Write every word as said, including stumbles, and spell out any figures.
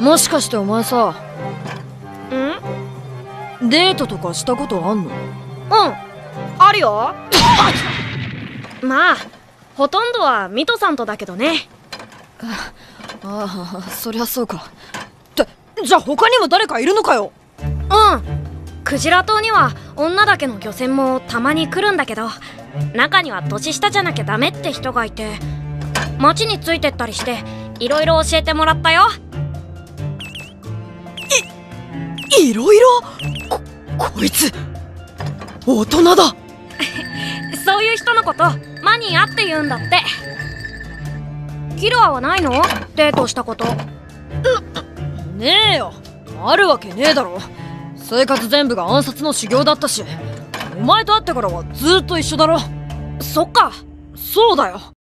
もしかしてお前さ、 んデートとかしたことあんの？ うん、あるよ。まあほとんどはミトさんとだけどね。 ああ、そりゃそうか。ってじゃあ他にも誰かいるのかよ。 うん、クジラ島には女だけの漁船もたまに来るんだけど、中には年下じゃなきゃダメって人がいて、町についてったりしていろいろ教えてもらったよ。 いいろいろここいつ大人だ。 そういう人のことマニアって言うんだって。キルアはないの？デートしたこと。 ねえよ、あるわけねえだろ。生活全部が暗殺の修行だったし、お前と会ってからはずーっと一緒だろ。 そっか。 そうだよ。